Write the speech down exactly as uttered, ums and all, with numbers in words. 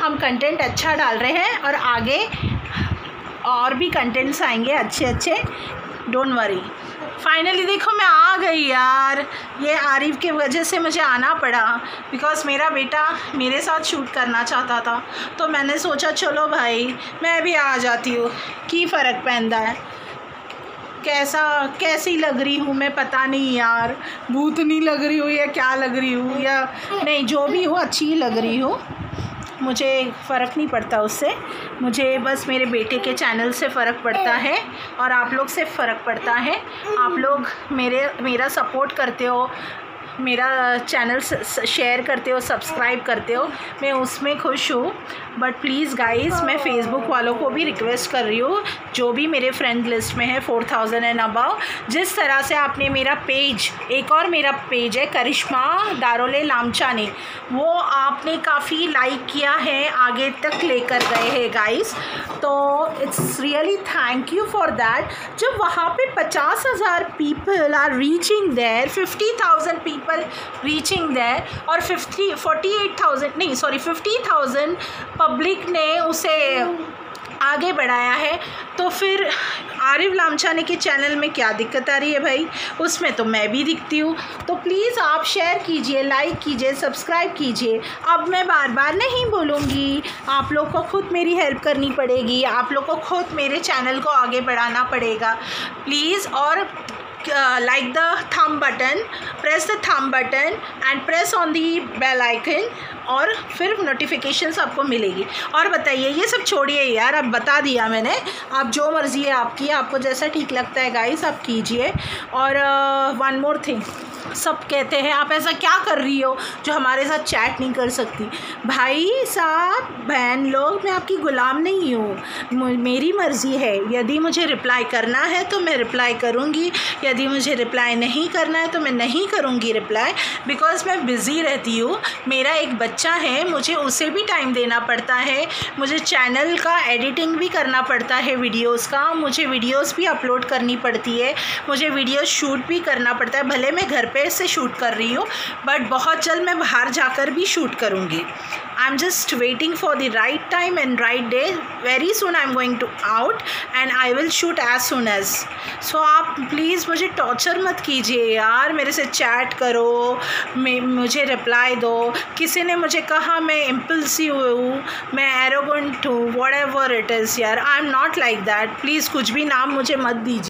हम कंटेंट अच्छा डाल रहे हैं और आगे और भी कंटेंट्स आएंगे अच्छे अच्छे, डोंट वरी। फाइनली देखो मैं आ गई यार, ये आरिफ की वजह से मुझे आना पड़ा, बिकॉज़ मेरा बेटा मेरे साथ शूट करना चाहता था, तो मैंने सोचा चलो भाई मैं भी आ जाती हूँ, की फ़र्क पैंदा है। कैसा कैसी लग रही हूँ मैं पता नहीं यार, भूतनी लग रही हूँ या क्या लग रही हूँ, या नहीं जो भी हो अच्छी लग रही हूँ, मुझे फ़र्क नहीं पड़ता उससे। मुझे बस मेरे बेटे के चैनल से फ़र्क पड़ता है और आप लोग से फ़र्क पड़ता है। आप लोग मेरे मेरा सपोर्ट करते हो, मेरा चैनल शेयर करते हो, सब्सक्राइब करते हो, मैं उसमें खुश हूँ। बट प्लीज़ गाइस, मैं फ़ेसबुक वालों को भी रिक्वेस्ट कर रही हूँ, जो भी मेरे फ्रेंड लिस्ट में है फोर थाउजेंड एंड अबव, जिस तरह से आपने मेरा पेज, एक और मेरा पेज है करिश्मा दारोले लामचानी, वो आपने काफ़ी लाइक किया है, आगे तक लेकर गए हैं गाइस, तो it's really thank you for that. जब वहाँ पे पचास हज़ार people are reaching there, fifty thousand people reaching there और फिफ्टी फोर्टी एट थाउजेंड नहीं सॉरी फिफ्टी थाउजेंड पब्लिक ने उसे आगे बढ़ाया है, तो फिर आरिफ लामचानी के चैनल में क्या दिक्कत आ रही है भाई? उसमें तो मैं भी दिखती हूँ। तो प्लीज़ आप शेयर कीजिए, लाइक कीजिए, सब्सक्राइब कीजिए। अब मैं बार बार नहीं बोलूँगी, आप लोग को खुद मेरी हेल्प करनी पड़ेगी, आप लोग को खुद मेरे चैनल को आगे बढ़ाना पड़ेगा प्लीज़। और like the thumb button, press the thumb button and press on the bell icon, और फिर नोटिफिकेशंस आपको मिलेगी। और बताइए, ये सब छोड़िए यार, अब बता दिया मैंने, आप जो मर्ज़ी है आपकी, आपको जैसा ठीक लगता है गाइस आप कीजिए। और वन मोर थिंग, सब कहते हैं आप ऐसा क्या कर रही हो जो हमारे साथ चैट नहीं कर सकती। भाई साहब बहन लोग, मैं आपकी ग़ुलाम नहीं हूँ, मेरी मर्ज़ी है। यदि मुझे रिप्लाई करना है तो मैं रिप्लाई करूँगी, यदि मुझे रिप्लाई नहीं करना है तो मैं नहीं करूँगी रिप्लाई, बिकॉज़ मैं बिज़ी रहती हूँ। मेरा एक बच्चा है, मुझे उसे भी टाइम देना पड़ता है, मुझे चैनल का एडिटिंग भी करना पड़ता है वीडियोस का, मुझे वीडियोस भी अपलोड करनी पड़ती है, मुझे वीडियो शूट भी करना पड़ता है। भले मैं घर पे से शूट कर रही हूँ, बट बहुत जल्द मैं बाहर जाकर भी शूट करूँगी। I am just waiting for the right time and right day. Very soon I am going to out and I will shoot as soon as. So आप प्लीज़ मुझे टॉर्चर मत कीजिए यार, मेरे से चैट करो, मैं मुझे रिप्लाई दो। किसी ने मुझे कहा मैं इम्पल्सिव हूँ, मैं एरोगेंट हूँ, व्हाटएवर इट इज़ यार, I am not like that. Please कुछ भी नाम मुझे मत दीजिए।